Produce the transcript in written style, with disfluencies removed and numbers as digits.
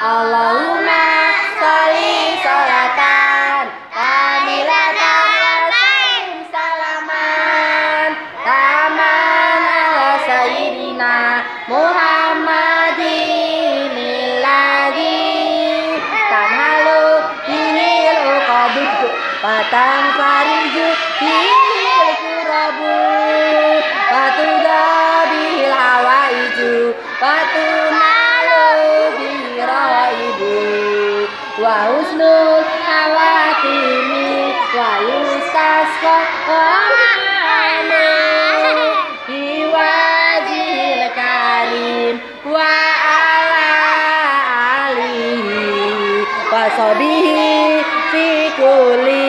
Allahumma sholli sholatan kamilatan wa sallim salaman taman ala sayyidina Muhammadin illadhi tanalu bihil uqadudu patang fariju bihil kurabu patuda bihil hawaiju patunalu bihiraibu wa husnul hawatimi wa yustasqa wa'amu biwajil karim wa ala alihi wa sahbihi fi kulli